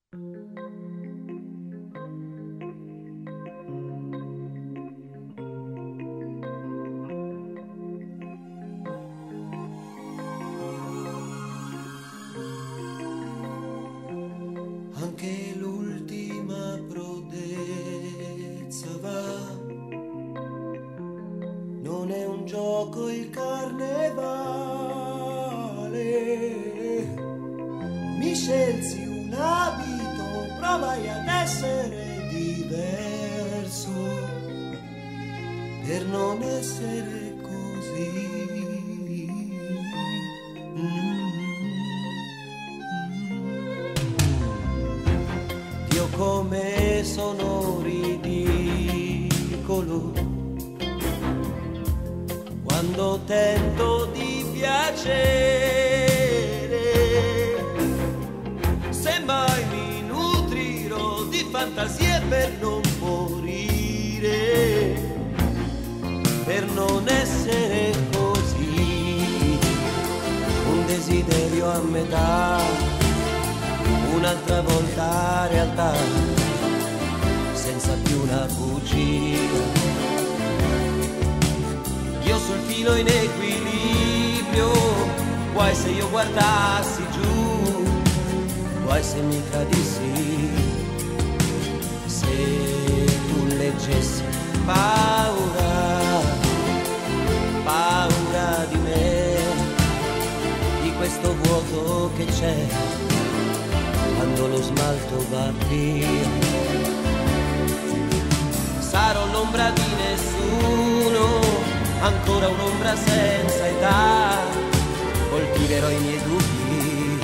Anche l'ultima prodezza va, non è un gioco il carnevale. Mi scelsi un abito, provai ad essere diverso, per non essere così. Io come sono ridicolo quando tento di piacere, semmai mi nutrirò di fantasie per non morire, per non essere così. Un desiderio a metà, un'altra volta realtà, senza più una bugia. Io sul filo in equilibrio, guai se io guardassi giù, guai se mi cadissi, se tu leggessi paura, paura di me, di questo vuoto che c'è quando lo smalto va via. Sarò l'ombra di nessuno, ancora un'ombra senza età, coltiverò i miei dubbi,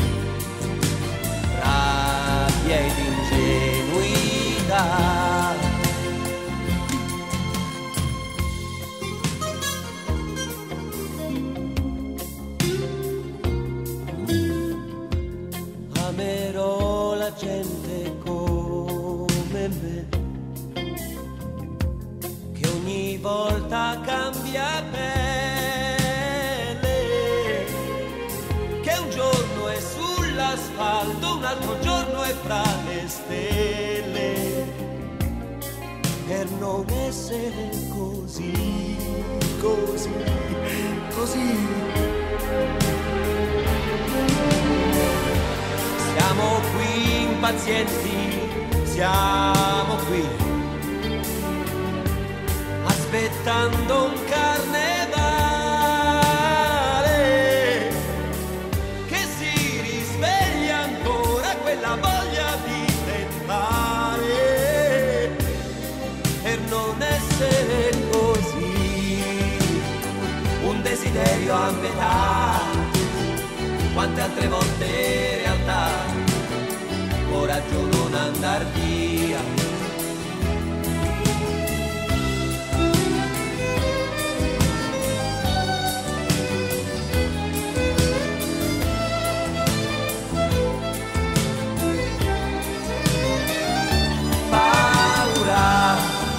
rabbia ed ingenuità. Amerò la gente come me, che ogni volta cambia pelle, che un giorno è sull'asfalto, un altro giorno è fra le stelle, per non essere così, così, così. Siamo qui impazienti, siamo qui, aspettando un carnevale che si risveglia ancora quella voglia di tentare, per non essere così. Un desiderio a metà, quante altre volte realtà, coraggio non andar via. Paura,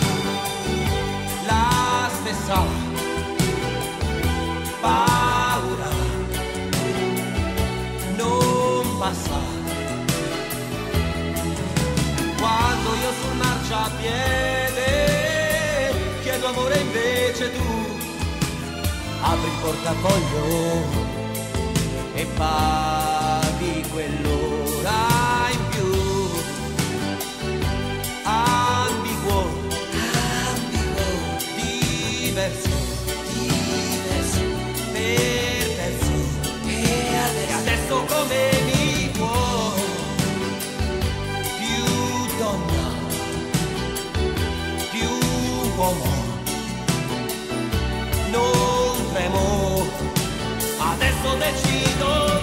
la stessa paura, non passa. Quando io sul marciapiede chiedo amore, invece tu apri il portafoglio e paghi quell'ora in più. Ambiguo, ambiguo, diverso, diverso, perverso, e adesso come mi vuoi? Non tremo, adesso decido.